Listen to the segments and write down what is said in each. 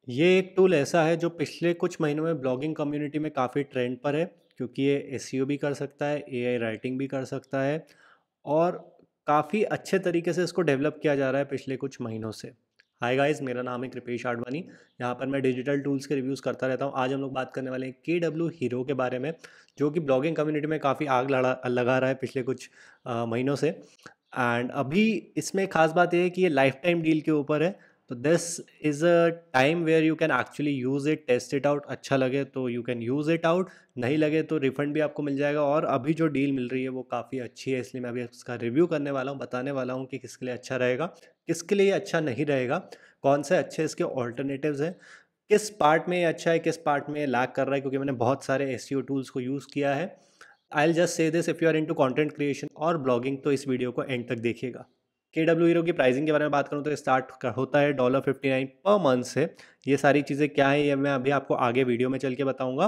ये एक टूल ऐसा है जो पिछले कुछ महीनों में ब्लॉगिंग कम्युनिटी में काफ़ी ट्रेंड पर है, क्योंकि ये एसईओ भी कर सकता है, एआई राइटिंग भी कर सकता है और काफ़ी अच्छे तरीके से इसको डेवलप किया जा रहा है पिछले कुछ महीनों से। हाय गाइस, मेरा नाम है कृपेश आडवाणी। यहाँ पर मैं डिजिटल टूल्स के रिव्यूज़ करता रहता हूँ। आज हम लोग बात करने वाले हैं KWHero के बारे में, जो कि ब्लॉगिंग कम्युनिटी में काफ़ी आग लगा रहा है पिछले कुछ महीनों से। एंड अभी इसमें खास बात ये है कि ये लाइफ टाइम डील के ऊपर है। तो this is a time where you can actually use it, test it out. अच्छा लगे तो you can use it out, नहीं लगे तो रिफंड भी आपको मिल जाएगा। और अभी जो डील मिल रही है वो काफ़ी अच्छी है, इसलिए मैं अभी इसका रिव्यू करने वाला हूँ, बताने वाला हूँ कि किसके लिए अच्छा रहेगा, किसके लिए अच्छा नहीं रहेगा, कौन से अच्छे इसके ऑल्टरनेटिव्स हैं, किस पार्ट में ये अच्छा है, किस पार्ट में ये लैग कर रहा है, क्योंकि मैंने बहुत सारे एसईओ टूल्स को यूज़ किया है। I will just say this, if you are into content creation और ब्लॉगिंग तो इस वीडियो को एंड तक देखिएगा। KWHero की प्राइसिंग के बारे में बात करूँ तो ये स्टार्ट होता है $59 पर मंथ से। ये सारी चीज़ें क्या है ये मैं अभी आपको आगे वीडियो में चल के बताऊँगा।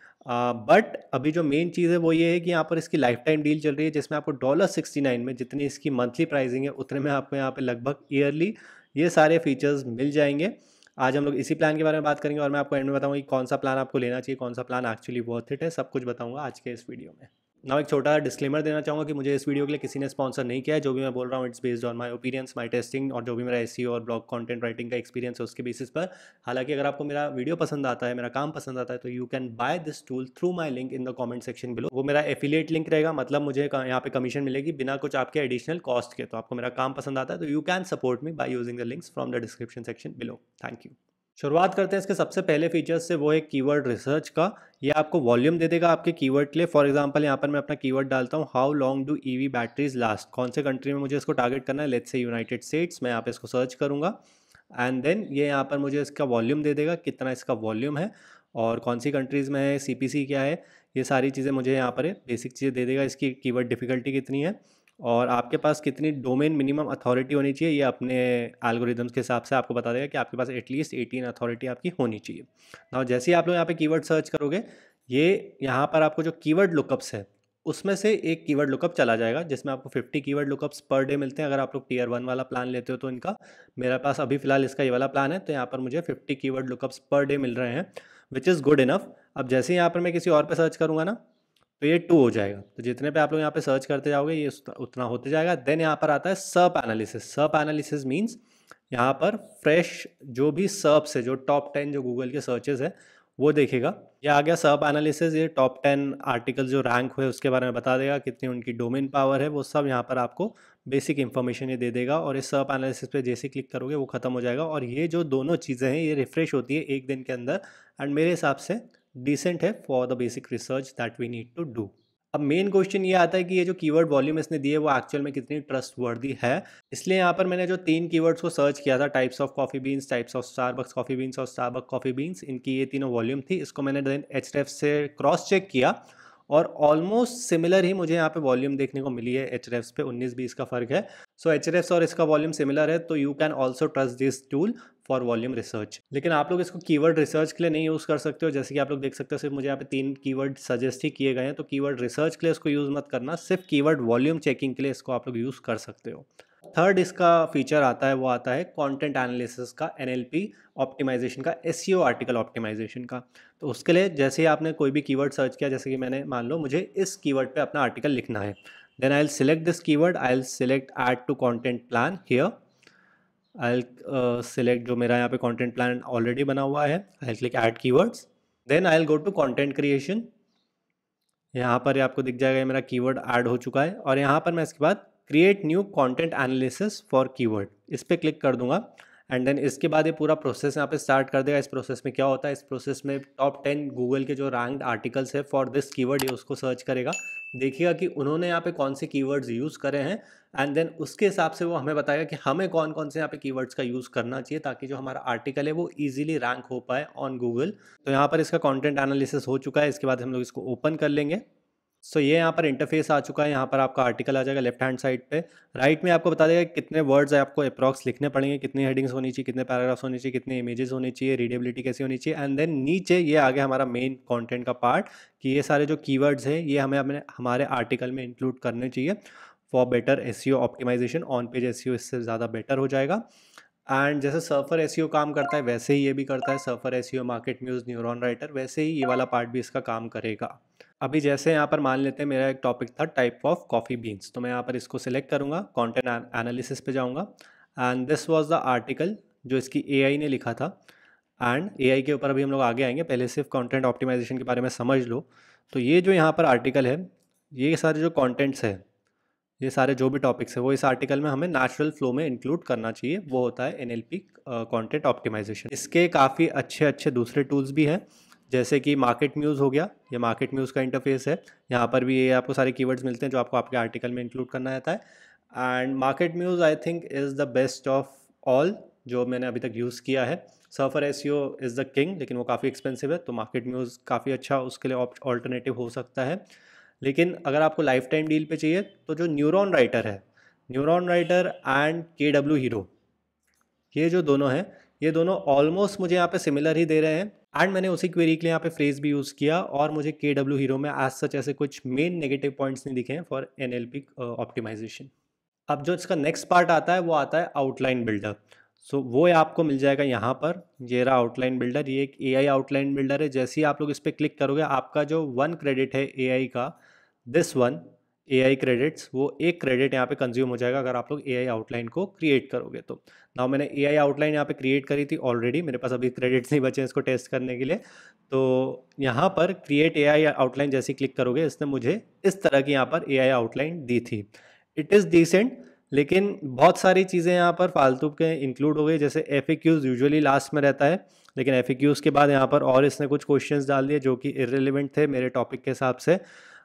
बट अभी जो मेन चीज़ है वो ये है कि यहाँ पर इसकी लाइफ टाइम डील चल रही है, जिसमें आपको $69 में जितनी इसकी मंथली प्राइसिंग है उतने में आपको यहाँ पे लगभग ईयरली ये सारे फीचर्स मिल जाएंगे। आज हम लोग इसी प्लान के बारे में बात करेंगे और मैं आपको एंड में बताऊंगा कि कौन सा प्लान आपको लेना चाहिए, कौन सा प्लान एक्चुअली वर्थ इट है, सब कुछ बताऊंगा आज के इस वीडियो में। नाउ एक छोटा डिस्क्लेमर देना चाहूँगा कि मुझे इस वीडियो के लिए किसी ने स्पॉन्सर नहीं किया है। जो भी मैं बोल रहा हूँ it's based on my opinions, my testing और जो भी मेरा एसईओ और ब्लॉग कंटेंट राइटिंग का एक्सपीरियंस है उसके बेसिस पर। हालांकि अगर आपको मेरा वीडियो पसंद आता है, मेरा काम पसंद आता है, तो you can buy this tool through my link in the comment section below. वो मेरा एफिलिएट लिंक रहेगा, मतलब मुझे यहाँ पे कमीशन मिलेगी बिना कुछ आपके एडिशनल कॉस्ट के। तो आपको मेरा काम पसंद आता है तो you can support me by using the links from the description section below. Thank you. शुरुआत करते हैं इसके सबसे पहले फीचर्स से, वो है कीवर्ड रिसर्च का। ये आपको वॉल्यूम दे देगा आपके कीवर्ड के लिए। फॉर एग्जांपल यहाँ पर मैं अपना कीवर्ड डालता हूँ, how long do EV batteries last. कौन से कंट्री में मुझे इसको टारगेट करना है, लेट्स से यूनाइटेड स्टेट्स। मैं यहाँ पे इसको सर्च करूँगा एंड देन ये यहाँ पर मुझे इसका वॉल्यूम दे देगा, कितना इसका वॉल्यूम है और कौन सी कंट्रीज़ में है, CPC क्या है, ये सारी चीज़ें मुझे यहाँ पर बेसिक चीज़ें दे देगा। इसकी कीवर्ड डिफ़िकल्टी कितनी है और आपके पास कितनी डोमेन मिनिमम अथॉरिटी होनी चाहिए, ये अपने एल्गोरिदम्स के हिसाब से आपको बता देगा कि आपके पास एटलीस्ट 18 अथॉरिटी आपकी होनी चाहिए। ना जैसे ही आप लोग यहाँ पे कीवर्ड सर्च करोगे, ये यहाँ पर आपको जो कीवर्ड लुकअप्स है उसमें से एक कीवर्ड लुकअप चला जाएगा, जिसमें आपको 50 कीवर्ड लुकअप्स पर डे मिलते हैं। अगर आप लोग टियर 1 वाला प्लान लेते हो तो इनका, मेरे पास अभी फिलहाल इसका ये वाला प्लान है, तो यहाँ पर मुझे 50 कीवर्ड लुकअप्स पर डे मिल रहे हैं, विच इज़ गुड इनफ। अब जैसे ही यहाँ पर मैं किसी और पे सर्च करूँगा ना, तो ये 2 हो जाएगा। तो जितने पे आप लोग यहाँ पे सर्च करते जाओगे ये उतना होते जाएगा। देन यहाँ पर आता है सर्प एनालिसिस। सर्प एनालिसिस मीन्स यहाँ पर फ्रेश जो भी सर्प्स है, जो टॉप 10 जो गूगल के सर्चेस है वो देखेगा। ये आ गया सर्प एनालिसिस। ये टॉप 10 आर्टिकल जो रैंक हुए उसके बारे में बता देगा, कितनी उनकी डोमेन पावर है, वो सब यहाँ पर आपको बेसिक इन्फॉर्मेशन ये दे देगा। और इस सर्प एनालिसिस पे जैसे क्लिक करोगे वो खत्म हो जाएगा। और ये जो दोनों चीज़ें हैं ये रिफ्रेश होती है एक दिन के अंदर, एंड मेरे हिसाब से डिसेंट है for the basic research that we need to do. अब मेन क्वेश्चन ये आता है कि ये जो कीवर्ड वॉल्यूम इसने दी है वो एक्चुअल में कितनी ट्रस्ट वर्दी है। इसलिए यहाँ पर मैंने जो 3 कीवर्ड्स को सर्च किया था, types of coffee beans, types of Starbucks coffee beans और स्टारबक्स कॉफ़ी बीन्स, इनकी ये तीनों वॉल्यूम थी। इसको मैंने देन Href से क्रॉस चेक किया और ऑलमोस्ट सिमिलर ही मुझे यहाँ पे वॉल्यूम देखने को मिली है। Href पे 19-20 का फ़र्क है। सो Href और इसका वॉल्यूम सिमिलर है, तो you can also trust this tool for volume research. लेकिन आप लोग इसको कीवर्ड रिसर्च के लिए नहीं यूज़ कर सकते हो। जैसे कि आप लोग देख सकते हो सिर्फ मुझे यहाँ पे 3 कीवर्ड सजेस्ट ही किए गए हैं, तो कीवर्ड रिसर्च के लिए इसको यूज़ मत करना, सिर्फ कीवर्ड वॉल्यूम चेकिंग के लिए इसको आप लोग यूज़ कर सकते हो। थर्ड इसका फीचर आता है, वो आता है कंटेंट एनालिसिस का, NLP ऑप्टिमाइजेशन का, SEO आर्टिकल ऑप्टिमाइजेशन का। तो उसके लिए जैसे ही आपने कोई भी कीवर्ड सर्च किया, जैसे कि मैंने मान लो मुझे इस कीवर्ड पे अपना आर्टिकल लिखना है, then I will select this keyword, I will select add to content plan here. I will select जो मेरा यहाँ पे कंटेंट प्लान ऑलरेडी बना हुआ है, I will click add keywords. Then I will go to content creation. यहाँ पर आपको दिख जाएगा मेरा कीवर्ड ऐड हो चुका है और यहाँ पर मैं इसके बाद create new content analysis for keyword, इस पर क्लिक कर दूंगा। एंड देन इसके बाद ये पूरा प्रोसेस यहाँ पे स्टार्ट कर देगा। इस प्रोसेस में क्या होता है, इस प्रोसेस में टॉप 10 गूगल के जो रैंक्ड आर्टिकल्स है फॉर दिस कीवर्ड, ये उसको सर्च करेगा, देखिएगा कि उन्होंने यहाँ पे कौन से कीवर्ड्स यूज़ करे हैं, एंड देन उसके हिसाब से वो हमें बताएगा कि हमें कौन कौन से यहाँ पे कीवर्ड्स का यूज़ करना चाहिए ताकि जो हमारा आर्टिकल है वो ईजिली रैंक हो पाए ऑन गूगल। तो यहाँ पर इसका कॉन्टेंट एनालिसिस हो चुका है। इसके बाद हम लोग इसको ओपन कर लेंगे। सो ये यहाँ पर इंटरफेस आ चुका है। यहाँ पर आपका आर्टिकल आ जाएगा लेफ्ट हैंड साइड पे। राइट में आपको बता देगा कितने वर्ड्स आपको अप्रॉक्स लिखने पड़ेंगे, कितनी हेडिंग्स होनी चाहिए, कितने पैराग्राफ्स होने चाहिए, कितने इमेजेस होने चाहिए, रीडेबिलिटी कैसी होनी चाहिए। एंड देन नीचे ये आ गया हमारा मेन कंटेंट का पार्ट कि ये सारे जो कीवर्ड्स हैं ये हमें हमारे आर्टिकल में इंक्लूड करने चाहिए for better SEO optimisation. On page SEO इससे ज़्यादा बेटर हो जाएगा। एंड जैसे सर्फर एसईओ काम करता है वैसे ही ये भी करता है, Surfer SEO, Market Muse, Neuron Writer, वैसे ही ये वाला पार्ट भी इसका काम करेगा। अभी जैसे यहाँ पर मान लेते हैं मेरा एक टॉपिक था टाइप ऑफ कॉफ़ी बीन्स, तो मैं यहाँ पर इसको सिलेक्ट करूँगा, कंटेंट एनालिसिस पे जाऊँगा and this was the article जो इसकी एआई ने लिखा था। एंड एआई के ऊपर अभी हम लोग आगे आएंगे, पहले सिर्फ कंटेंट ऑप्टिमाइजेशन के बारे में समझ लो। तो ये जो यहाँ पर आर्टिकल है, ये सारे जो कंटेंट्स है, ये सारे जो भी टॉपिक्स है वो इस आर्टिकल में हमें नेचुरल फ्लो में इंक्लूड करना चाहिए, वो होता है एनएलपी कंटेंट ऑप्टिमाइजेशन। इसके काफ़ी अच्छे अच्छे दूसरे टूल्स भी हैं, जैसे कि मार्केट म्यूज़ हो गया, ये मार्केट म्यूज़ का इंटरफेस है। यहाँ पर भी ये आपको सारे कीवर्ड्स मिलते हैं जो आपको आपके आर्टिकल में इंक्लूड करना रहता है। And Market Muse I think is the best of all जो मैंने अभी तक यूज़ किया है। Surfer SEO is the king, लेकिन वो काफ़ी एक्सपेंसिव है, तो मार्केट म्यूज़ काफ़ी अच्छा उसके लिए ऑल्टरनेटिव हो सकता है। लेकिन अगर आपको लाइफ टाइम डील पे चाहिए तो जो न्यूरॉन राइटर है, Neuron Writer and KW Hero, ये जो दोनों हैं, ये दोनों ऑलमोस्ट मुझे यहाँ पे सिमिलर ही दे रहे हैं। एंड मैंने उसी क्वेरी के लिए यहाँ पे फ्रेज भी यूज़ किया और मुझे KW हीरो में एज सच ऐसे कुछ मेन नेगेटिव पॉइंट्स नहीं दिखे हैं फॉर NLP ऑप्टिमाइजेशन। अब जो इसका नेक्स्ट पार्ट आता है वो आता है आउटलाइन बिल्डर। सो वो आपको मिल जाएगा यहाँ पर, ये रहा आउटलाइन बिल्डर। ये एक एआई आउटलाइन बिल्डर है। जैसे ही आप लोग इस पर क्लिक करोगे, आपका जो 1 क्रेडिट है एआई का, दिस वन एआई क्रेडिट्स, वो 1 क्रेडिट यहाँ पे कंज्यूम हो जाएगा अगर आप लोग एआई आउटलाइन को क्रिएट करोगे तो। नाउ मैंने एआई आउटलाइन यहाँ पे क्रिएट करी थी ऑलरेडी, मेरे पास अभी क्रेडिट्स नहीं बचे हैं इसको टेस्ट करने के लिए। तो यहाँ पर क्रिएट एआई आउटलाइन जैसे क्लिक करोगे, इसने मुझे इस तरह की यहाँ पर एआई आउटलाइन दी थी। इट इज़ डिसेंट, लेकिन बहुत सारी चीज़ें यहाँ पर फालतू के इंक्लूड हो गई। जैसे FAQs यूजुअली लास्ट में रहता है, लेकिन FAQs के बाद यहाँ पर और इसने कुछ क्वेश्चंस डाल दिए जो कि इररिलेवेंट थे मेरे टॉपिक के हिसाब से।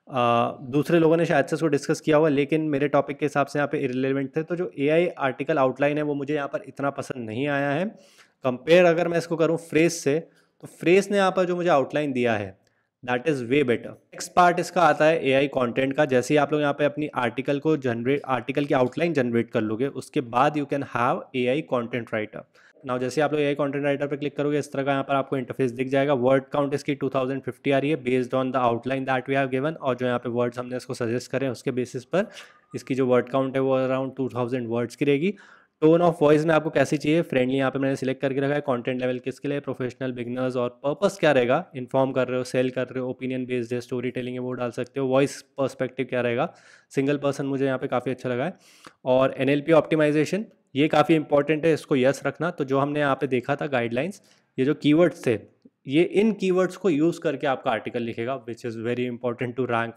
दूसरे लोगों ने शायद से उसको डिस्कस किया हुआ, लेकिन मेरे टॉपिक के हिसाब से यहाँ पे इररिलेवेंट थे। तो जो एआई आर्टिकल आउटलाइन है वो मुझे यहाँ पर इतना पसंद नहीं आया है। कंपेयर अगर मैं इसको करूँ फ्रेज से, तो फ्रेज ने यहाँ पर जो मुझे आउटलाइन दिया है that is way better. Next part इसका आता है एआई कंटेंट का। जैसे ही आप लोग यहाँ पे अपनी आर्टिकल को जनरेट, आर्टिकल की आउटलाइन जनरेट कर लोगे, उसके बाद you can have AI content writer. Now जैसे आप लोग एआई कंटेंट राइटर पे क्लिक करोगे, इस तरह का यहाँ पर आपको इंटरफेस दिख जाएगा। वर्ड काउंट इसकी 2050 आ रही है based on the outline that we have given, और जो यहाँ पे वर्ड्स हमने इसको सजेस्ट करें उसके बेसिस पर इसकी जो वर्ड काउंट है वो अराउंड 2000 वर्ड्स की रहेगी। टोन ऑफ वॉइस में आपको कैसी चाहिए, फ्रेंडली यहाँ पे मैंने सिलेक्ट करके रखा है। कंटेंट लेवल किसके लिए, प्रोफेशनल, बिगनर्स, और पर्पस क्या रहेगा, इन्फॉर्म कर रहे हो, सेल कर रहे हो, ओपिनियन बेस्ड है, स्टोरी टेलिंग है, वो डाल सकते हो। वॉइस पर्सपेक्टिव क्या रहेगा, सिंगल पर्सन, मुझे यहाँ पे काफ़ी अच्छा लगा है। और NLP ऑप्टिमाइजेशन, ये काफ़ी इंपॉर्टेंट है, इसको यस रखना। तो जो हमने यहाँ पे देखा था गाइडलाइंस, ये जो कीवर्ड्स थे, ये इन कीवर्ड्स को यूज़ करके आपका आर्टिकल लिखेगा, which is very important to rank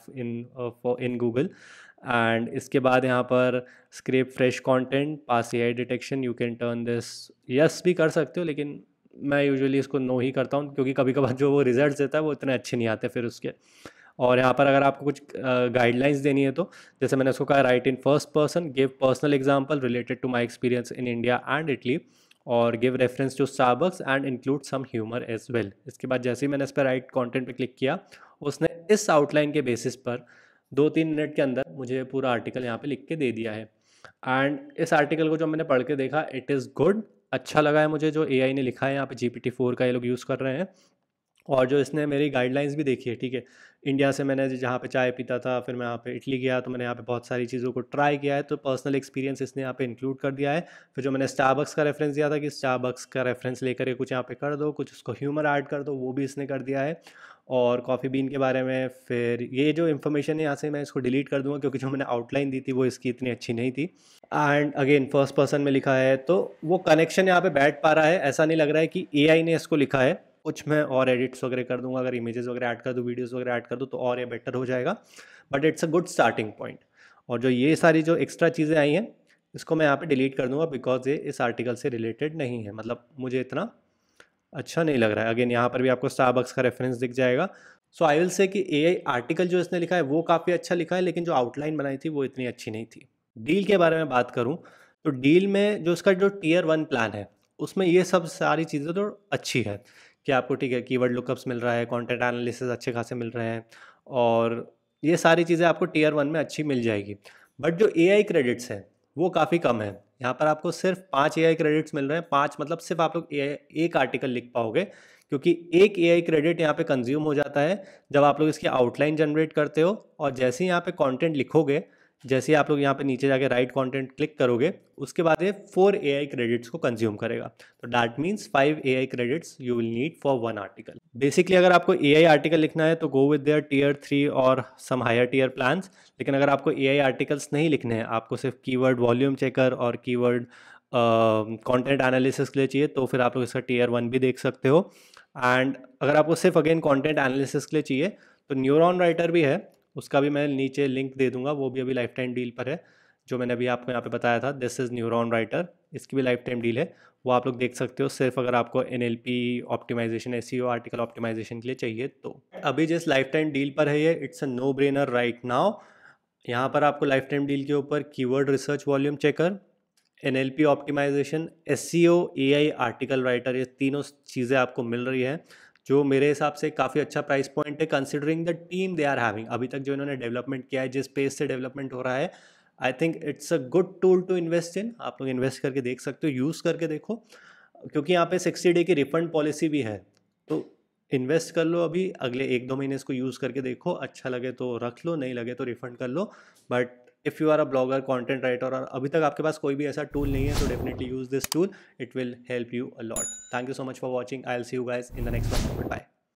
in Google. And इसके बाद यहाँ पर scrape fresh content, pass AI detection, you can turn this yes भी कर सकते हो, लेकिन मैं यूजुअली इसको नो ही करता हूँ, क्योंकि कभी कभार जो वो रिजल्ट्स देता है वो इतने अच्छे नहीं आते फिर उसके। और यहाँ पर अगर आपको कुछ गाइडलाइंस देनी है, तो जैसे मैंने उसको कहा, write in first person, give personal example related to my experience in India and Italy, और give reference to Starbucks and include some humour as well. इसके बाद जैसे ही मैंने इस पर राइट कंटेंट पे क्लिक किया, उसने इस आउटलाइन के बेसिस पर 2-3 मिनट के अंदर मुझे पूरा आर्टिकल यहाँ पे लिख के दे दिया है। एंड इस आर्टिकल को जो मैंने पढ़ के देखा, इट इज़ गुड, अच्छा लगा है मुझे जो एआई ने लिखा है। यहाँ पे GPT-4 का ये लोग यूज़ कर रहे हैं, और जो इसने मेरी गाइडलाइंस भी देखी है, ठीक है। इंडिया से मैंने जहाँ पे चाय पीता था, फिर मैं यहाँ पे इटली गया, तो मैंने यहाँ पे बहुत सारी चीज़ों को ट्राई किया है, तो पर्सनल एक्सपीरियंस इसने यहाँ पे इंक्लूड कर दिया है। फिर जो मैंने स्टारबक्स का रेफरेंस दिया था कि स्टारबक्स का रेफरेंस लेकर के कुछ यहाँ पे कर दो, कुछ उसको ह्यूमर ऐड कर दो, वो भी इसने कर दिया है। और कॉफ़ी बीन के बारे में, फिर ये जो इन्फॉर्मेशन है यहाँ से मैं इसको डिलीट कर दूँगा, क्योंकि जो मैंने आउटलाइन दी थी वो इसकी इतनी अच्छी नहीं थी। एंड अगेन फर्स्ट पर्सन में लिखा है, तो वो कनेक्शन यहाँ पे बैठ पा रहा है। ऐसा नहीं लग रहा है कि एआई ने इसको लिखा है। कुछ मैं और एडिट्स वगैरह कर दूंगा, अगर इमेजेस वगैरह ऐड कर दूँ, वीडियोस वगैरह ऐड कर दूँ, तो और ये बेटर हो जाएगा। But it's a good starting point. और जो ये सारी जो एक्स्ट्रा चीज़ें आई हैं, इसको मैं यहाँ पे डिलीट कर दूंगा, बिकॉज ये इस आर्टिकल से रिलेटेड नहीं है, मतलब मुझे इतना अच्छा नहीं लग रहा है। अगेन यहाँ पर भी आपको स्टारबक्स का रेफरेंस दिख जाएगा। सो आई विल से कि एआई आर्टिकल जो इसने लिखा है वो काफ़ी अच्छा लिखा है, लेकिन जो आउटलाइन बनाई थी वो इतनी अच्छी नहीं थी। डील के बारे में बात करूँ, तो डील में जो इसका जो Tier 1 प्लान है, उसमें ये सब सारी चीज़ें तो अच्छी है कि आपको, ठीक है, कीवर्ड लुकअप्स मिल रहा है, कंटेंट एनालिसिस अच्छे खासे मिल रहे हैं, और ये सारी चीज़ें आपको Tier 1 में अच्छी मिल जाएगी। बट जो एआई क्रेडिट्स हैं वो काफ़ी कम है। यहाँ पर आपको सिर्फ 5 एआई क्रेडिट्स मिल रहे हैं। 5 मतलब सिर्फ आप लोग एक आर्टिकल लिख पाओगे, क्योंकि एक एआई क्रेडिट यहाँ पे कंज्यूम हो जाता है जब आप लोग इसकी आउटलाइन जनरेट करते हो, और जैसे ही यहाँ पे कंटेंट लिखोगे, जैसे ही आप लोग यहाँ पे नीचे जाके राइट कंटेंट क्लिक करोगे, उसके बाद ये 4 AI क्रेडिट्स को कंज्यूम करेगा। तो that means 5 AI credits you will need for 1 article. Basically अगर आपको AI आर्टिकल लिखना है तो गो विद देयर टियर 3 और सम हायर टियर प्लान्स। लेकिन अगर आपको AI आर्टिकल्स नहीं लिखने हैं, आपको सिर्फ कीवर्ड वॉल्यूम चेकर और कीवर्ड कंटेंट एनालिसिस के लिए चाहिए, तो फिर आप लोग इसका टियर 1 भी देख सकते हो। एंड अगर आपको सिर्फ अगेन कंटेंट एनालिसिस के लिए चाहिए तो न्यूरॉन राइटर भी है, उसका भी मैं नीचे लिंक दे दूंगा, वो भी अभी लाइफ टाइम डील पर है। जो मैंने अभी आपको यहाँ पे बताया था, दिस इज़ न्यूरॉन राइटर, इसकी भी लाइफ टाइम डील है, वो आप लोग देख सकते हो सिर्फ अगर आपको NLP optimisation SEO article optimisation के लिए चाहिए तो। अभी जिस लाइफ टाइम डील पर है ये, it's a no brainer right now. यहाँ पर आपको लाइफ टाइम डील के ऊपर keyword research volume checker, NLP optimisation, SEO, AI article writer, ये तीनों चीज़ें आपको मिल रही हैं, जो मेरे हिसाब से काफ़ी अच्छा प्राइस पॉइंट है considering the team they are having. अभी तक जो इन्होंने डेवलपमेंट किया है, जिस पेस से डेवलपमेंट हो रहा है, I think it's a good tool to invest in. आप लोग इन्वेस्ट करके देख सकते हो, यूज़ करके देखो, क्योंकि यहाँ पे 60 डे की रिफंड पॉलिसी भी है। तो इन्वेस्ट कर लो अभी, अगले 1-2 महीने इसको यूज़ करके देखो, अच्छा लगे तो रख लो, नहीं लगे तो रिफंड कर लो। But if you are a blogger, content writer और अभी तक आपके पास कोई भी ऐसा टूल नहीं है, तो definitely use this tool, it will help you a lot. Thank you so much for watching, I will see you guys in the next one. Good bye.